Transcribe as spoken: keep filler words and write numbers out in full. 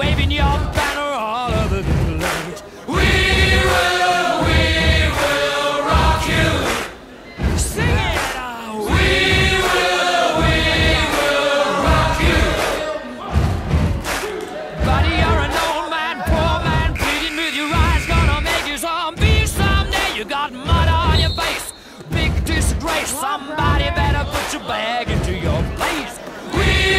waving your banner all over the place. We will, we will rock you. Sing it out. We will, we will rock you. Buddy, you're an old man, poor man, pleading with your eyes, gonna make you zombie someday. You got mud on your face, big disgrace. Somebody better put your bag into your place. We